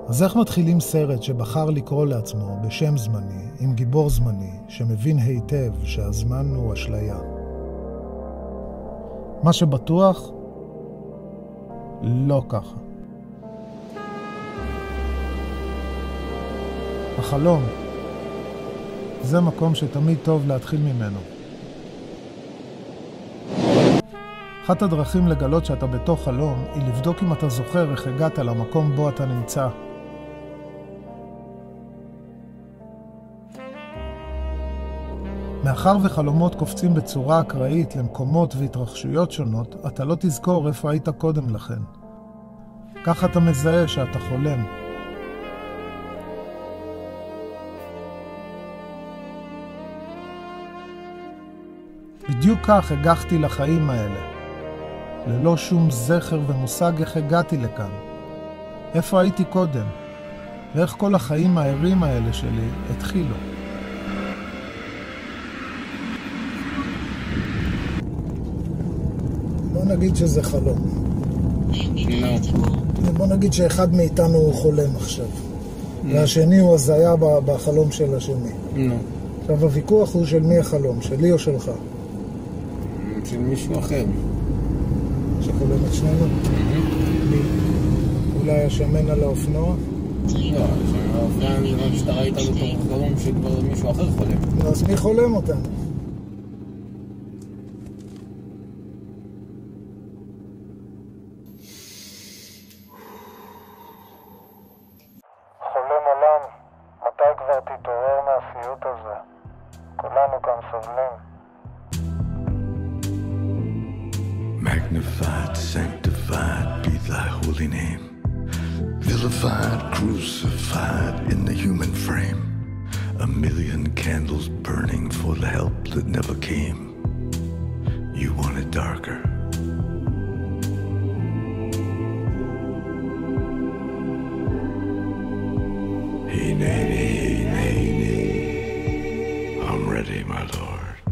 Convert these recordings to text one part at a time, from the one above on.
אז איך מתחילים סרט שבחר לקרוא לעצמו בשם זמני, עם גיבור זמני, שמבין היטב שהזמן הוא אשליה? מה שבטוח, לא ככה. החלום, זה מקום שתמיד טוב להתחיל ממנו. אחת הדרכים לגלות שאתה בתוך חלום היא לבדוק אם אתה זוכר איך הגעת למקום בו אתה נמצא. מאחר וחלומות קופצים בצורה אקראית למקומות והתרחשויות שונות, אתה לא תזכור איפה היית קודם לכן. כך אתה מזהה שאתה חולם. בדיוק כך הגחתי לחיים האלה, ללא שום זכר ומושג איך הגעתי לכאן. איפה הייתי קודם, ואיך כל החיים הערים האלה שלי התחילו. בוא נגיד שזה חלום. בוא נגיד שאחד מאיתנו הוא חולם עכשיו. והשני הוא הזיה בחלום של השני. עכשיו הוויכוח הוא של מי החלום, שלי או שלך? של מישהו אחר. שחולם את שנינו? מי? אולי השמן על האופנוע? לא, האופנוע נראה שאתה ראית בתור חלום שכבר מישהו אחר חולם. אז מי חולם אותנו? חולם עולם, מתי כבר תתעורר מהסיוט הזה? כולנו כאן סובלים. Magnified, sanctified be thy holy name. Vilified, crucified in the human frame. A million candles burning for the help that never came. You want it darker. Hey, nay, nay, nay, nay. I'm ready, my lord.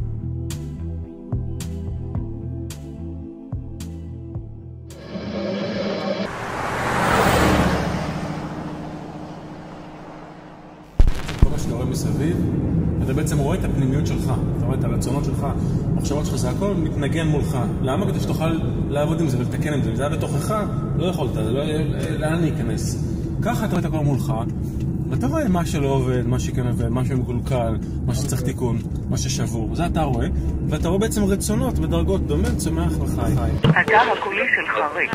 מסביב, אתה בעצם רואה את הפנימיות שלך, אתה רואה את הרצונות שלך, המחשבות שלך, זה הכל מתנגן מולך. למה? כדי שתוכל לעבוד עם זה ולתקן עם זה. אם זה היה בתוכך, לא יכולת, זה לא היה לאן להיכנס. ככה אתה רואה את הכל מולך, ואתה רואה מה שלא עובד, מה שכן עובד, מה שמגולקל, מה שצריך תיקון, מה ששבור. זה אתה רואה, ואתה רואה בעצם רצונות בדרגות דומה, צומח וחי. התא הקולי שלך ריק.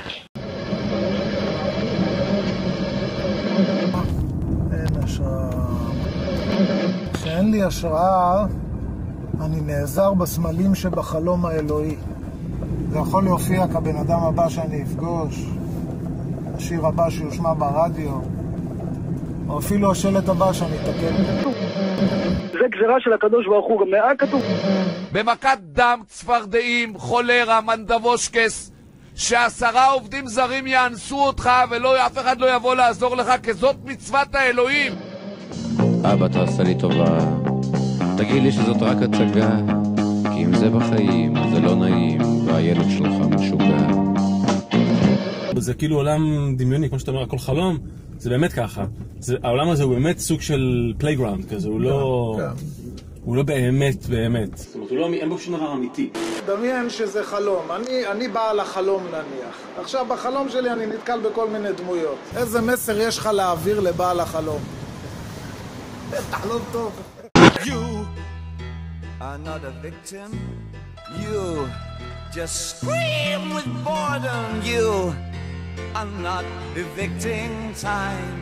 אין השראה. כשאין לי השראה, אני נעזר בסמלים שבחלום האלוהי. זה יכול להופיע כבן אדם הבא שאני אפגוש, השיר הבא שיושמע ברדיו, או אפילו השלט הבא שאני אתקל. זה גזירה של הקדוש ברוך הוא, גם כתוב. במכת דם, צפרדעים, חולרה, מנדבושקס, ש10 עובדים זרים יאנסו אותך ולא אף אחד לא יבוא לעזור לך, כי זאת מצוות האלוהים. אבא, תעשה לי טובה, תגיד לי שזאת רק הצגה, כי אם זה בחיים זה לא נעים, והילד שלך משוגע. זה כאילו עולם דמיוני, כמו שאתה אומר, הכל חלום, זה באמת ככה. העולם הזה הוא באמת סוג של פלייגראונד כזה, הוא לא באמת. זאת אומרת, אין בו שום דבר אמיתי. דמיין שזה חלום, אני בעל החלום נניח. עכשיו בחלום שלי אני נתקל בכל מיני דמויות. איזה מסר יש לך להעביר לבעל החלום? תחלום טוב. You are not a victim. You just scream with boredom. You are not evicting time.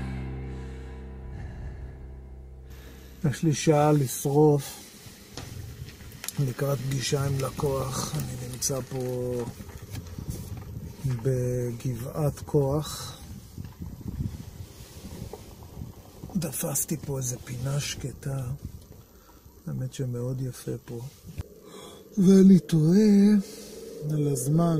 יש לי שעה לשרוף לקראת פגישה עם לקוח. אני נמצא פה בגבעת כוח. דפסתי פה איזה פינה שקטה, האמת שמאוד יפה פה, ואני תוהה על הזמן,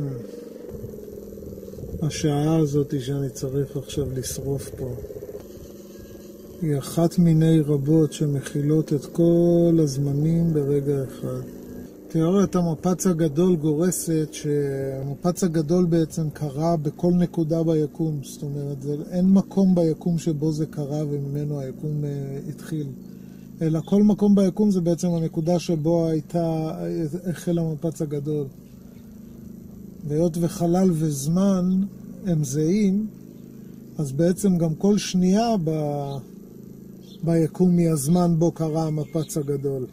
השעה הזאת שאני צריך עכשיו לשרוף פה היא אחת מיני רבות שמכילות את כל הזמנים ברגע אחד. תיאוריית המפץ הגדול גורסת שהמפץ הגדול בעצם קרה בכל נקודה ביקום. זאת אומרת, אין מקום ביקום שבו זה קרה וממנו היקום התחיל. אלא כל מקום ביקום זה בעצם הנקודה שבו החל המפץ הגדול. והיות וחלל וזמן הם זהים, אז בעצם גם כל שנייה ביקום מהזמן בו קרה המפץ הגדול.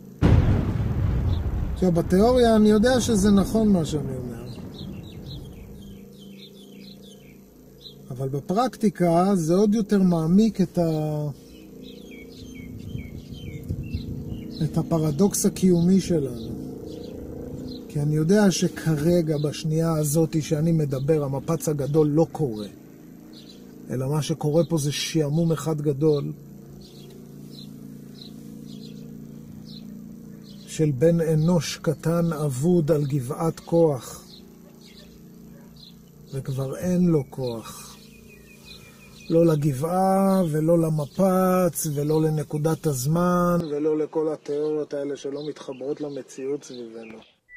עכשיו, בתיאוריה אני יודע שזה נכון מה שאני אומר. אבל בפרקטיקה זה עוד יותר מעמיק את הפרדוקס הקיומי שלנו. כי אני יודע שכרגע, בשנייה הזאת שאני מדבר, המפץ הגדול לא קורה. אלא מה שקורה פה זה שעמום אחד גדול של בן אנוש קטן אבוד על גבעת כוח. וכבר אין לו כוח. לא לגבעה ולא למפץ ולא לנקודת הזמן ולא לכל התיאוריות האלה שלא מתחברות למציאות סביבנו.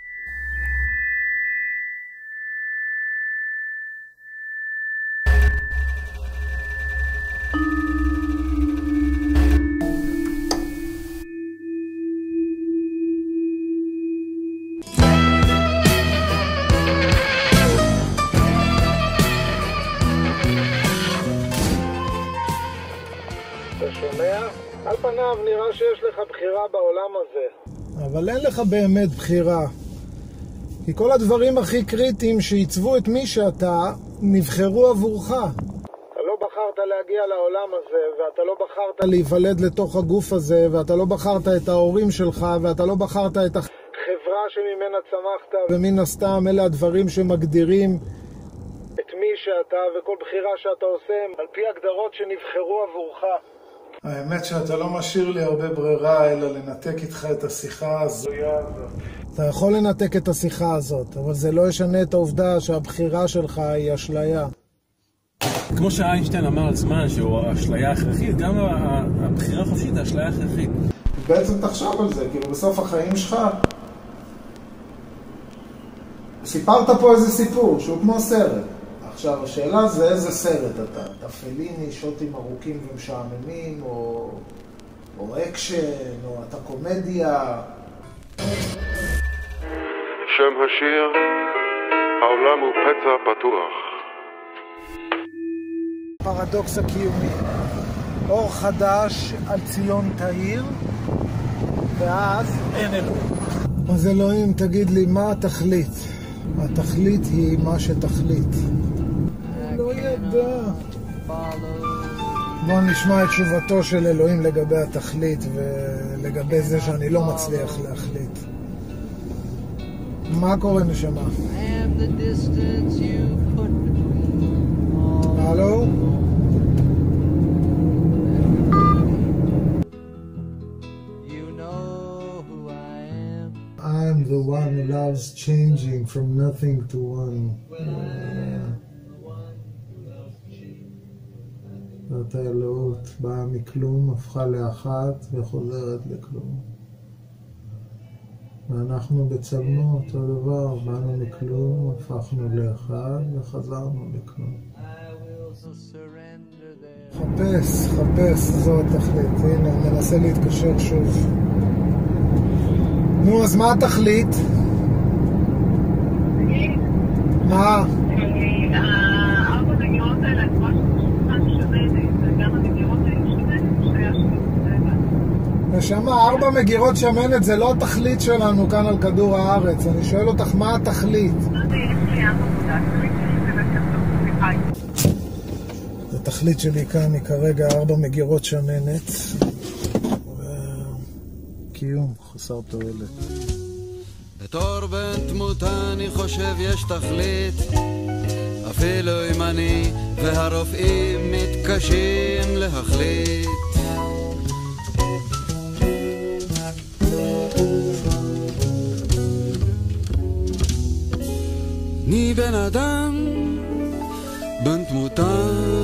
על פניו נראה שיש לך בחירה בעולם הזה. אבל אין לך באמת בחירה. כי כל הדברים הכי קריטיים שעיצבו את מי שאתה נבחרו עבורך. אתה לא בחרת להגיע לעולם הזה, ואתה לא בחרת להיוולד לתוך הגוף הזה, ואתה לא בחרת את ההורים שלך, ואתה לא בחרת את החברה שממנה צמחת. ומן הסתם אלה הדברים שמגדירים את מי שאתה, וכל בחירה שאתה עושה על פי הגדרות שנבחרו עבורך. האמת שאתה לא משאיר לי הרבה ברירה אלא לנתק איתך את השיחה הזאת. אתה יכול לנתק את השיחה הזאת, אבל זה לא ישנה את העובדה שהבחירה שלך היא אשליה. כמו שאיינשטיין אמר על זמן שהוא אשליה הכרחית, גם הבחירה החופשית היא אשליה הכרחית. בעצם תחשוב על זה, כאילו בסוף החיים שלך סיפרת פה איזה סיפור שהוא כמו סרט. עכשיו, השאלה זה איזה סרט אתה פליני, שוטים ארוכים ומשעממים, או אקשן, או אתה קומדיה. שם השיר, העולם הוא פצע פתוח. פרדוקס הקיומי. אור חדש על ציון תאיר, ואז אין אלוהים. אז אלוהים, תגיד לי, מה התכלית? התכלית היא מה שתכלית. לא ידע. בואו נשמע את תשובתו של אלוהים לגבי התכלית ולגבי זה שאני לא מצליח להחליט. מה קורה נשמה? הלו? I'm the one who loves changing from nothing to one. זאת האלוהות באה מכלום, הפכה לאחת וחוזרת לכלום. ואנחנו בצלמו אותו דבר, באנו מכלום, הפכנו לאחד וחזרנו לכלום. חפש, זו התכלית. הנה, ננסה להתקשר שוב. נו, אז מה התכלית? מה? ארבע מגירות האלה, כמו ששמנת, וגם המגירות האלה שמנת, נשמה, 4 מגירות שמנת זה לא התכלית שלנו כאן על כדור הארץ. אני שואל אותך, מה התכלית? התכלית שלי כאן היא כרגע 4 מגירות שמנת. קיום חסר תועלת. בתור בן תמותה אני חושב יש תכלית, אפילו אם אני והרופאים מתקשים להחליט. אני בן אדם, בן תמותה